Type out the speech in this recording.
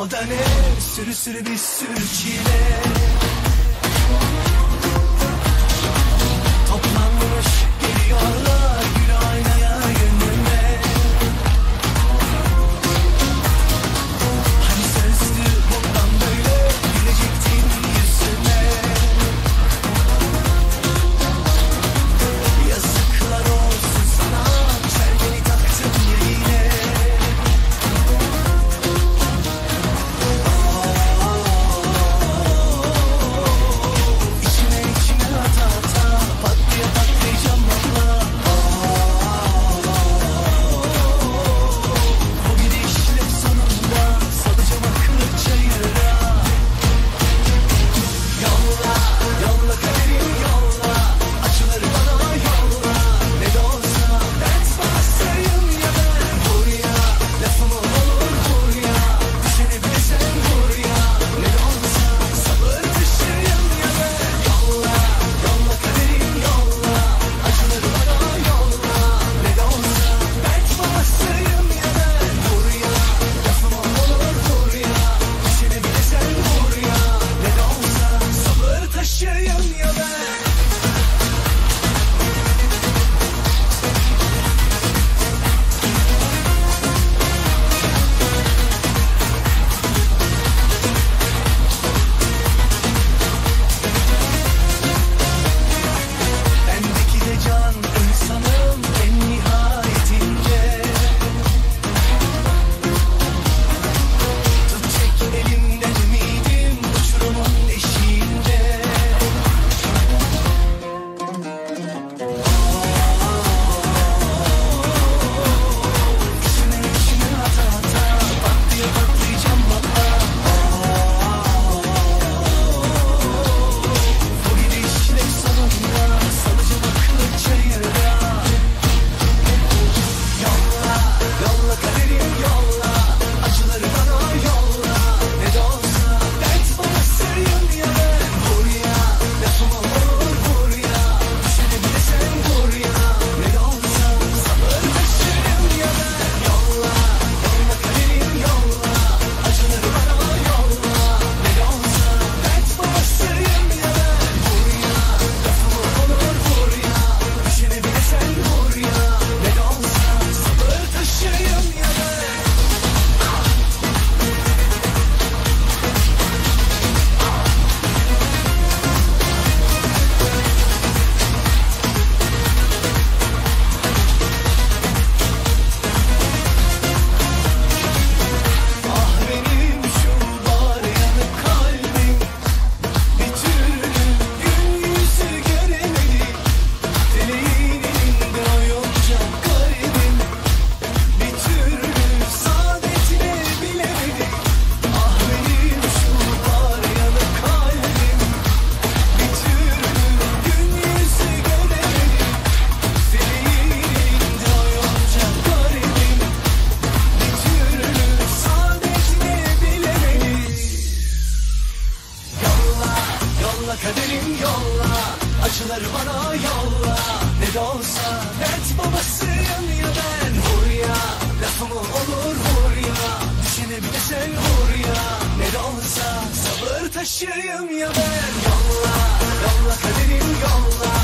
O da ne? Sürü sürü bir sürü çile. Toplanmış geliyorlar gül aynaya gönlüme. Hani sözlü bundan böyle gülecektin yüzüme. Yazıklar olsun sana, çelmeni taktım yine. İçine ata ata patlayacağım valla. Bu gidişle sonunda salacağım aklı çayıra. Yolla, yolla kaderim yolla, acıları bana yolla. Ne de olsa dert bastayım ya ben. Vur ya, lafımı olur vur ya. Düşeni bile sen vur ya. Ne de olsa sabır taşıyım ya ben. Yolla, yolla kaderim yolla, acıları bana yolla. Ne de olsa dert bastayım ya ben. Vur ya, lafımı olur vur ya. Düşeni bile sen vur ya. Ne de olsa sabır taşıyım ya ben. Bendeki de can insanım en nihayetinde. Tut çek elimden ümidim uçurumun eşiğinde. İçine ata ata patlayacağım valla. Bu gidişle sonunda salacağım aklı çayıra. Yolla, yolla kaderim yolla, acıları bana yolla. Ne de olsa dert bastayım ya ben. Vur ya, lafıma olur vur ya. Düşeni bile sen vur ya. Ne de olsa sabır taşıyım ya ben. Yolla, yolla kaderim yolla, acıları bana yolla. Ne de olsa dert bastayım ya ben. Vur ya, lafıma olur vur ya. Düşeni bile sen vur ya. Ne de olsa sabır taşıyım ya ben. Ah benim şu var yanık kalbim, bir türlü gün yüzü göremedi. Dileğin elinde oyuncak garibim, bir türlü saadetini bilemedi. Ah benim şu var yanık kalbim, bir türlü gün yüzü göremedi. Dileğin elinde oyuncak garibim, bir türlü saadetini bilemedi. Yolla, yolla kaderim yolla, acıları bana yolla. Ne de olsa dert babasıyım ya ben. Vur ya, lafımı olur vur ya. Düşeni bile sen vur ya. Ne de olsa sabır taşıyım ya ben. Yolla, yolla kaderim yolla,